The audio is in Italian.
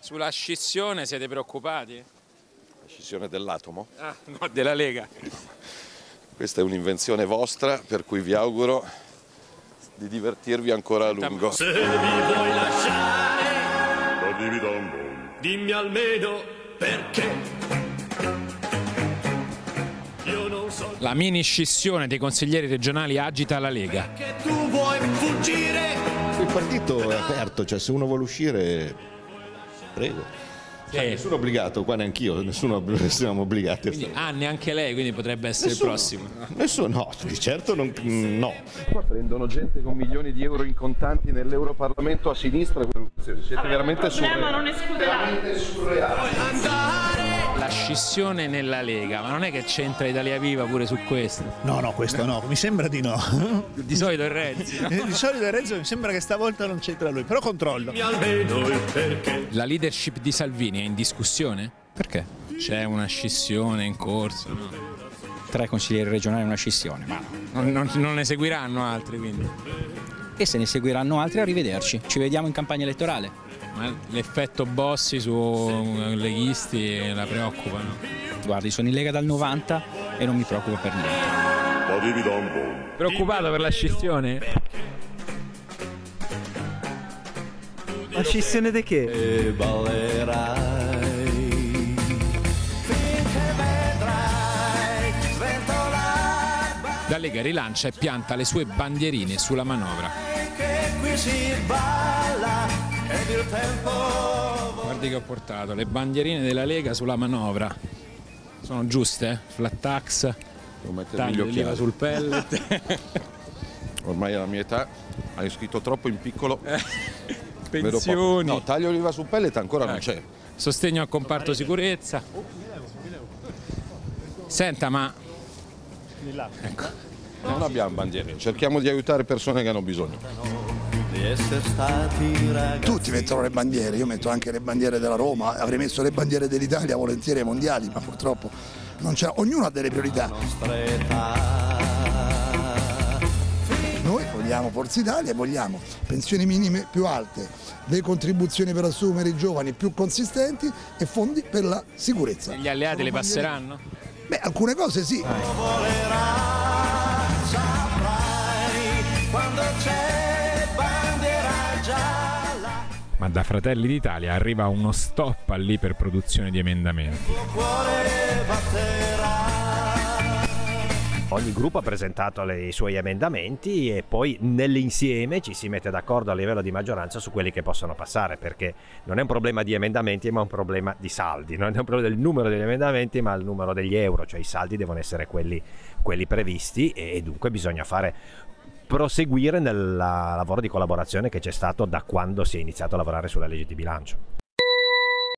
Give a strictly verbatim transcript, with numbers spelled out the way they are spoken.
Sulla scissione siete preoccupati? La scissione dell'atomo? Ah, no, della Lega. Questa è un'invenzione vostra, per cui vi auguro di divertirvi ancora a lungo. Se mi vuoi lasciare, dimmi almeno perché. Io non so. La mini scissione dei consiglieri regionali agita la Lega. Perché tu vuoi fuggire? Il partito è aperto, cioè se uno vuole uscire, prego. Cioè, Eh. nessuno è obbligato, qua neanch'io, nessuno siamo obbligati a Quindi, stare. ah, neanche lei, quindi potrebbe essere Nessuno. il prossimo. Nessuno, no, di certo non, no. Qua prendono gente con milioni di euro in contanti nell'Europarlamento a sinistra. Siete veramente surreali. Veramente surreali. La scissione nella Lega, ma non è che c'entra Italia Viva pure su questo? No, no, questo no, mi sembra di no. Di solito è Renzi, no? Di solito è Renzo, mi sembra che stavolta non c'entra lui, però controllo. Dimmi almeno il perché. La leadership di Salvini è in discussione? Perché? C'è una scissione in corso, no? Tre consiglieri regionali una scissione, ma Non, non- non ne seguiranno altri, quindi. e se ne seguiranno altri, arrivederci. Ci vediamo in campagna elettorale. Ma l'effetto Bossi su leghisti la preoccupano. Guardi, sono in Lega dal novanta e non mi preoccupo per niente. Preoccupato per la scissione? La scissione di che? E ballerai finché vedrai sventolare La Lega rilancia e pianta le sue bandierine sulla manovra. che qui si balla ed il tempo. Guardi che ho portato le bandierine della Lega sulla manovra. Sono giuste? Flat tax, Devo mettermi gli taglio di l'IVA occhiali. sul pellet, Ormai alla mia età hai scritto troppo in piccolo. Vedo poco. pensioni, No, taglio l'IVA sul pellet ancora non c'è. sostegno al comparto sicurezza. Senta, ma Non abbiamo bandiere, cerchiamo di aiutare persone che hanno bisogno. Di essere stati ragazzi. Tutti mettono le bandiere, io metto anche le bandiere della Roma, avrei messo le bandiere dell'Italia volentieri ai mondiali, ma purtroppo non c'è, ognuno ha delle priorità. Nostra età. Noi vogliamo Forza Italia e vogliamo pensioni minime più alte, le contribuzioni per assumere i giovani più consistenti e fondi per la sicurezza. gli alleati le Sono bandiere- passeranno? Beh, alcune cose sì. Volerà, saprai quando c'è bandiera gialla. Ma da Fratelli d'Italia arriva uno stop all'iperproduzione di emendamenti. Il cuore batterà. Ogni gruppo ha presentato le- i suoi emendamenti e poi nell'insieme ci si mette d'accordo a livello di maggioranza su quelli che possono passare, perché non è un problema di emendamenti ma è un problema di saldi, non è un problema del numero degli emendamenti ma il numero degli euro, cioè i saldi devono essere quelli, quelli previsti e dunque bisogna fare proseguire nel lavoro di collaborazione che c'è stato da quando si è iniziato a lavorare sulla legge di bilancio.